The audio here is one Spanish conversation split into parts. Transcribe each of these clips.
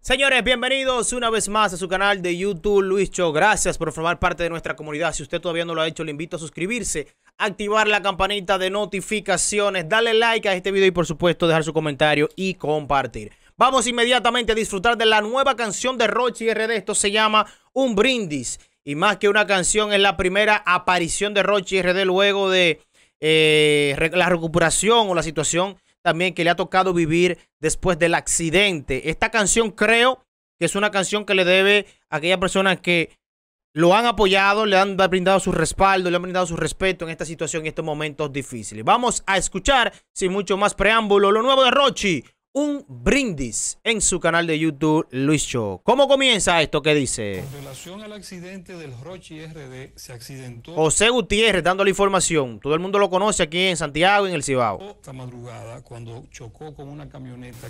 Señores, bienvenidos una vez más a su canal de YouTube Luis Show. Gracias por formar parte de nuestra comunidad. Si usted todavía no lo ha hecho, le invito a suscribirse, activar la campanita de notificaciones, darle like a este video y por supuesto dejar su comentario y compartir. Vamos inmediatamente a disfrutar de la nueva canción de Rochy RD. Esto se llama Un Brindis. Y más que una canción, es la primera aparición de Rochy RD luego de la recuperación o la situación también que le ha tocado vivir después del accidente. Esta canción creo que es una canción que le debe a aquellas personas que lo han apoyado, le han brindado su respaldo, le han brindado su respeto en esta situación, en estos momentos difíciles. Vamos a escuchar, sin mucho más preámbulo, lo nuevo de Rochy, Un Brindis, en su canal de YouTube Luis Show. ¿Cómo comienza esto? ¿Qué dice? En relación al accidente del Rochy RD, se accidentó José Gutiérrez dando la información. Todo el mundo lo conoce aquí en Santiago y en el Cibao. esta madrugada cuando chocó con una camioneta.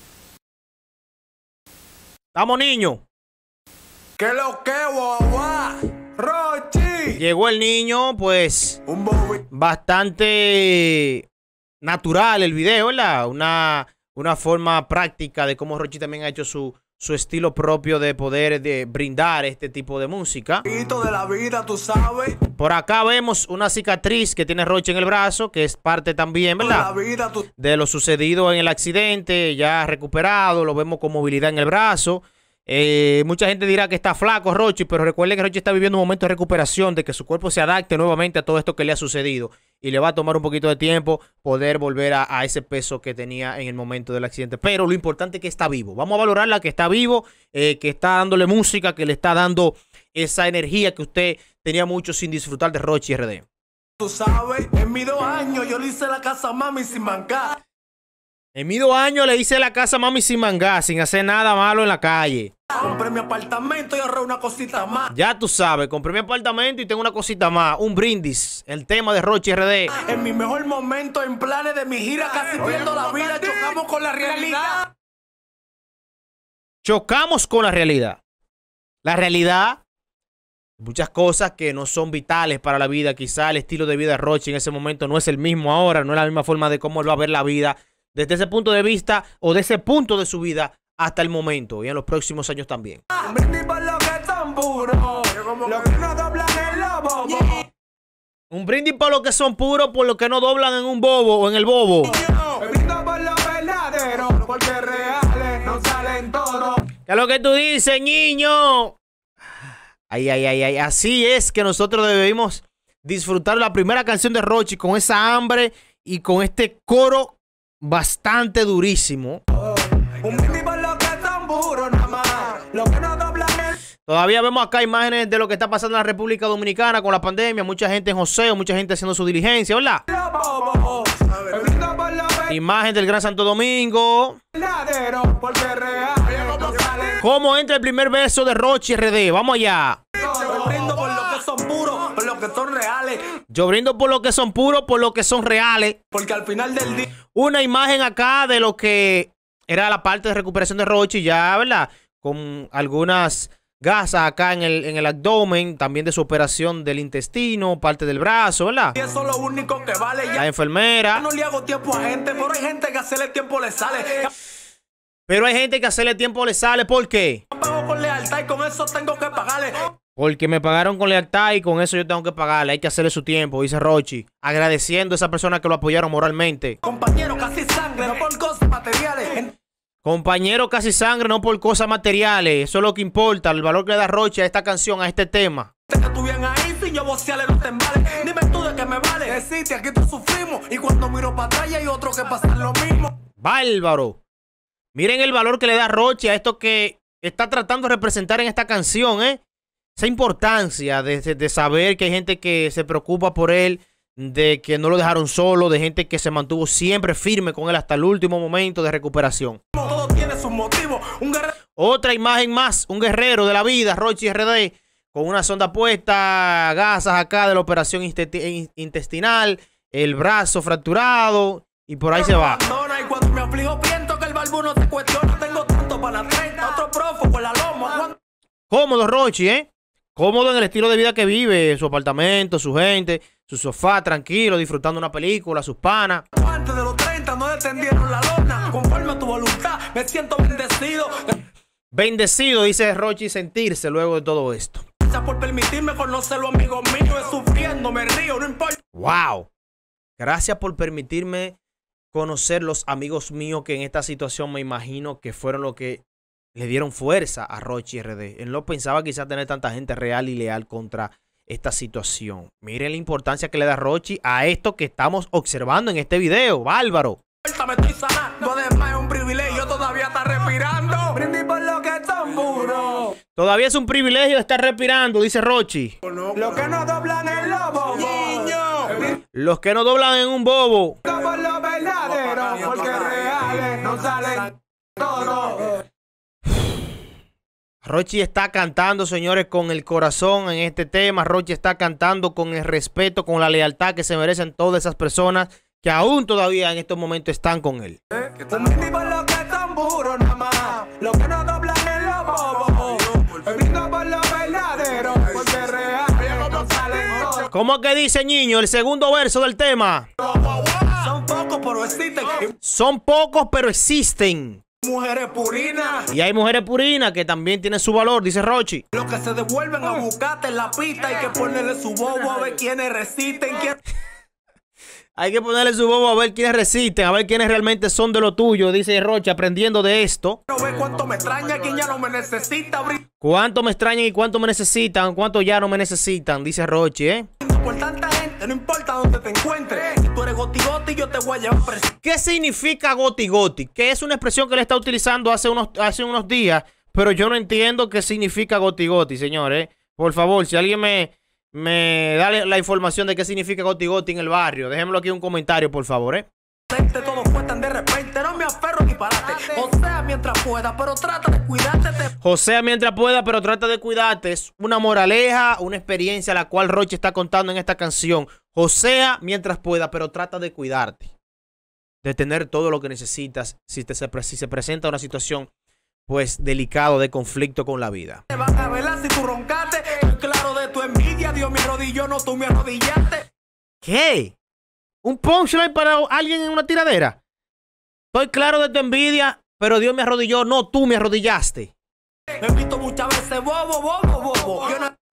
¡Vamos, niño! ¿Qué lo que, guagua? Rochy. Llegó el niño, pues, Un Bobby. bastante natural el video, ¿verdad? Una forma práctica de cómo Rochy también ha hecho su estilo propio de poder brindar este tipo de música. De la vida, tú sabes. Por acá vemos una cicatriz que tiene Rochy en el brazo, que es parte también, ¿verdad? De lo sucedido en el accidente, ya recuperado, lo vemos con movilidad en el brazo. Mucha gente dirá que está flaco Rochy, pero recuerden que Rochy está viviendo un momento de recuperación, de que su cuerpo se adapte nuevamente a todo esto que le ha sucedido y le va a tomar un poquito de tiempo poder volver a ese peso que tenía en el momento del accidente, pero lo importante es que está vivo. Vamos a valorarla, que está vivo, que está dándole música, que le está dando esa energía que usted tenía mucho sin disfrutar de Rochy RD. Tú sabes, en mis 2 años yo le hice la casa a mami sin mancar. En mis 2 años le hice la casa a mami sin mangar, sin hacer nada malo en la calle. Compré mi apartamento y ahorré una cosita más. Ya tú sabes, compré mi apartamento y tengo una cosita más. Un brindis, el tema de Rochy RD. En mi mejor momento, en planes de mi gira, casi pierdo la vida, chocamos con la realidad. Chocamos con la realidad. La realidad, muchas cosas que no son vitales para la vida. Quizá el estilo de vida de Rochy en ese momento no es el mismo ahora, no es la misma forma de cómo él va a ver la vida desde ese punto de vista o de ese punto de su vida hasta el momento y en los próximos años también. Un brindis por lo que son puros, lo que no doblan en los bobos. Un brindis por lo que son puros, por lo que no doblan en un bobo o en el bobo. Me brindo por lo verdadero, porque reales no salen todos. ¿Qué es lo que tú dices, niño? Ay, ay, ay, ay. Así es que nosotros debemos disfrutar la primera canción de Rochy con esa hambre y con este coro bastante durísimo. Un brindis por lo que son puros, nada más. Lo que no doblan es. Todavía vemos acá imágenes de lo que está pasando en la República Dominicana con la pandemia. Mucha gente en joseo, mucha gente haciendo su diligencia, ¿verdad? Los bobos. Me brindo por lo Imagen del Gran Santo Domingo. verdadero, porque reales no salen. ¿Cómo entra el primer verso de Rochy RD? Vamos allá. Me brindo por lo que son puros, por lo que son reales. Yo brindo por lo que son puros, por lo que son reales. Porque al final del día. Una imagen acá de lo que era la parte de recuperación de Rochy ya, ¿verdad? Con algunas gasas acá en el abdomen, también de su operación del intestino, parte del brazo, ¿verdad? Y eso es lo único que vale. La Ya enfermera. no le hago tiempo a gente, pero hay gente que hacerle tiempo le sale. Pero hay gente que hacerle tiempo le sale. ¿Por qué? Yo pago con lealtad y con eso tengo que pagarle. Porque me pagaron con lealtad y con eso yo tengo que pagarle. Hay que hacerle su tiempo, dice Rochy, agradeciendo a esas personas que lo apoyaron moralmente. Compañero, casi sangre, no por cosas materiales. Compañero, casi sangre, no por cosas materiales. Eso es lo que importa, el valor que le da Rochy a esta canción, a este tema. Que tú bien ahí, sin yo vocearle no te embales. Dime tú de qué me vale. Deciste, aquí todos sufrimos. Y cuando miro para atrás, hay otro que pasa lo mismo. Bárbaro. Miren el valor que le da Rochy a esto que está tratando de representar en esta canción, ¿eh? Esa importancia de saber que hay gente que se preocupa por él, de que no lo dejaron solo, de gente que se mantuvo siempre firme con él hasta el último momento de recuperación. Todo tiene sus motivos. Un guerrero. Otra imagen más, un guerrero de la vida, Rochy RD, con una sonda puesta, gasas acá de la operación intestinal, el brazo fracturado y por ahí se va. Y cuando me aflijo, pienso que el barbuno se cuestiona. Tengo tanto para la 30, otro profo con la loma. Cómodo Rochy, ¿eh? Cómodo en el estilo de vida que vive, su apartamento, su gente, su sofá, tranquilo, disfrutando una película, sus panas. Antes de los 30 no detendieron la lona. Conforme a tu voluntad, me siento bendecido. Bendecido, dice Rochi, sentirse luego de todo esto. Gracias por permitirme conocerlo, amigos míos. Sufriendo, me río, no importa. ¡Wow! Gracias por permitirme conocer los amigos míos que en esta situación me imagino que fueron los que le dieron fuerza a Rochi RD. Él no pensaba quizás tener tanta gente real y leal contra esta situación. Miren la importancia que le da Rochi a esto que estamos observando en este video. ¡Bárbaro! Me estoy sanando, además es un privilegio, todavía está respirando. Brindis por lo que es tan puro. Todavía es un privilegio estar respirando, dice Rochi. Los que no doblan el lobo, niño. Los que no doblan en un bobo. Por lo verdadero, porque reales no salen todos. Rochi está cantando, señores, con el corazón en este tema. Rochi está cantando con el respeto, con la lealtad que se merecen todas esas personas que aún todavía en estos momentos están con él. Un brindis por lo que es tan puro, nada más. Los que no doblan el lobo. Brindo por lo verdadero, porque reales no salen todos. ¿Cómo que dice, niño? El segundo verso del tema. Son pocos, pero existen. Son pocos, pero existen. Mujeres purinas. Y hay mujeres purinas que también tienen su valor, dice Rochi. Los que se devuelven a buscarte en la pista. Hay que ponerle su bobo a ver quiénes resisten. Hay que ponerle su bobo a ver quiénes resisten, a ver quiénes realmente son de lo tuyo, dice Rochi, aprendiendo de esto. No ve cuánto me extraña, quien ya no me necesita. Cuánto me extrañan y cuánto me necesitan, cuánto ya no me necesitan, dice Rochi, Por tanta gente, no importa dónde te encuentres. Si tú eres goti goti, yo te voy a llevar preso. ¿Qué significa goti goti? Que es una expresión que él está utilizando hace unos días, pero yo no entiendo qué significa goti goti, señores. Por favor, si alguien me da la información de qué significa goti goti en el barrio, déjenmelo aquí en un comentario, por favor, Todos cuestan de repente, no me aferro a disparate. O sea, mientras pueda, pero trata de cuidarte. José, mientras pueda, pero trata de cuidarte. Es una moraleja, una experiencia la cual Rochi está contando en esta canción. José, mientras pueda, pero trata de cuidarte. De tener todo lo que necesitas si se presenta una situación, pues, delicado de conflicto con la vida. Te van a velar si tú roncaste. Estoy claro de tu envidia. Dios me arrodilló, no tú me arrodillaste. ¿Qué? ¿Un punchline para alguien en una tiradera? Estoy claro de tu envidia, pero Dios me arrodilló, no tú me arrodillaste. Me he visto muchas veces bobo. Yo no...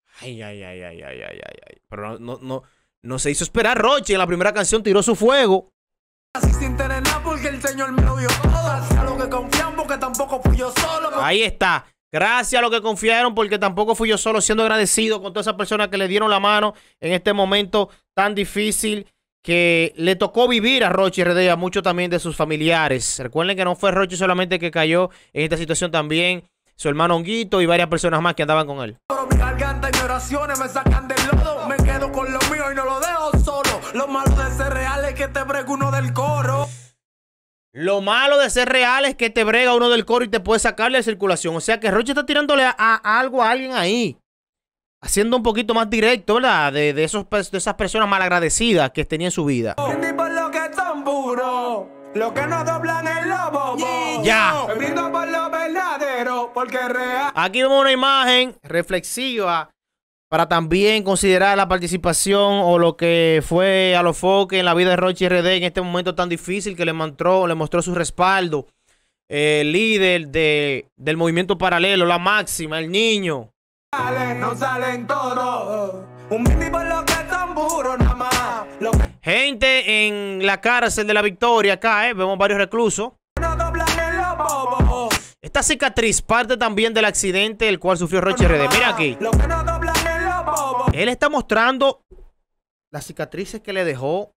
Ay. Pero no se hizo esperar Rochi. En la primera canción tiró su fuego. Así sin tener nada porque el Señor me lo dio todo. Gracias a lo que confían porque tampoco fui yo solo. Ahí está. Gracias a lo que confiaron porque tampoco fui yo solo, siendo agradecido con todas esas personas que le dieron la mano en este momento tan difícil que le tocó vivir a Rochi RD y a muchos también de sus familiares. Recuerden que no fue Rochi solamente que cayó en esta situación, también su hermano Honguito y varias personas más que andaban con él. Pero mi garganta y mis oraciones me sacan del lodo. Me quedo con lo mío y no lo dejo solo. Lo malo de ser real es que te brega uno del coro. Lo malo de ser real es que te brega uno del coro y te puede sacarle de circulación. O sea que Rochi está tirándole a algo a alguien ahí. Haciendo un poquito más directo, ¿verdad? De esas personas malagradecidas que tenía en su vida. Brindis por lo que es tan puro. Los que no doblan el lobo. Ya. Brindo por lo verdadero, porque es real. Aquí vemos una imagen reflexiva para también considerar la participación o lo que fue a los foques en la vida de Rochi RD en este momento tan difícil que le mostró su respaldo. El líder del movimiento paralelo, la máxima, el niño. No salen todos. Un brindis por lo que es tan puro, nada más. Gente en la cárcel de la Victoria acá, vemos varios reclusos. No doblan el lobo. Esta cicatriz parte también del accidente el cual sufrió Rochi RD. Mira aquí. Los que no doblan el lobo. Él está mostrando las cicatrices que le dejó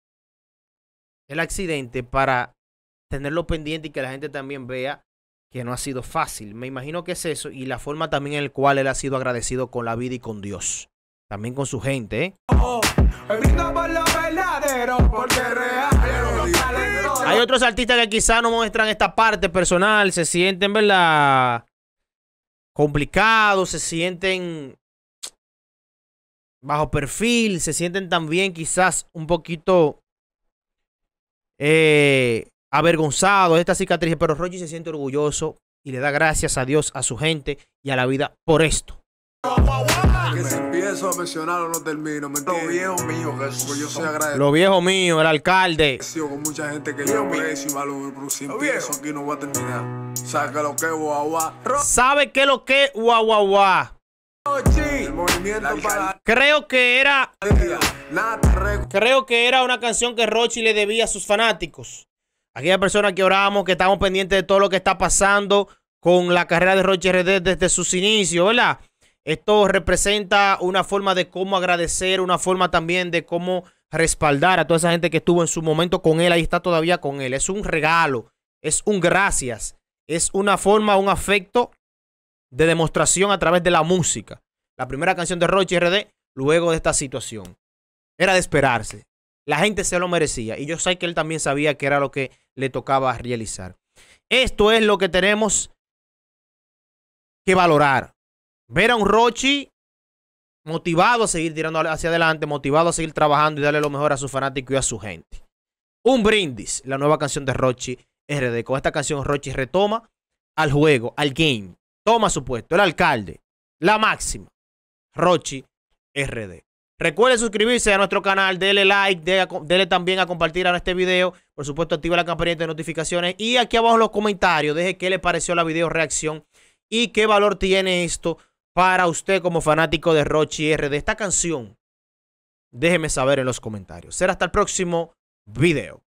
el accidente para tenerlo pendiente y que la gente también vea que no ha sido fácil. Me imagino que es eso y la forma también en la cual él ha sido agradecido con la vida y con Dios. También con su gente, Brindo por lo verdadero, porque es real. Hay otros artistas que quizás no muestran esta parte personal, se sienten, ¿verdad?, complicados, se sienten bajo perfil, se sienten también quizás un poquito avergonzados de esta cicatriz, pero Rochi se siente orgulloso y le da gracias a Dios, a su gente y a la vida por esto. Que se empieza. empiezo a mencionarlo no termino, ¿me entiendes? Los viejos míos, Jesús, yo soy agradecido. Los viejos míos, el alcalde. Con mucha gente que yo aprecio y valoro, pero si empiezo aquí no va a terminar. ¿Sabe lo que es guagua? ¿Sabe qué es lo que es guagua? El movimiento para... Creo que era una canción que Rochi le debía a sus fanáticos. Aquellas personas que oramos, que estamos pendientes de todo lo que está pasando con la carrera de Rochi RD desde sus inicios, ¿verdad? Esto representa una forma de cómo agradecer, una forma también de cómo respaldar a toda esa gente que estuvo en su momento con él, ahí está todavía con él. Es un regalo, es un gracias, es una forma, un afecto de demostración a través de la música. La primera canción de Rochi RD, luego de esta situación. Era de esperarse. La gente se lo merecía. Y yo sé que él también sabía que era lo que le tocaba realizar. Esto es lo que tenemos que valorar. Ver a un Rochi motivado a seguir tirando hacia adelante, motivado a seguir trabajando y darle lo mejor a sus fanáticos y a su gente. Un brindis, la nueva canción de Rochi RD. Con esta canción Rochi retoma al juego, al game. Toma su puesto, el alcalde, la máxima, Rochi RD. Recuerde suscribirse a nuestro canal, dele like, dele también a compartir a este video. Por supuesto, activa la campanita de notificaciones. Y aquí abajo en los comentarios, deje qué le pareció la video reacción y qué valor tiene esto para usted como fanático de Rochi RD. Esta canción, déjeme saber en los comentarios. Será hasta el próximo video.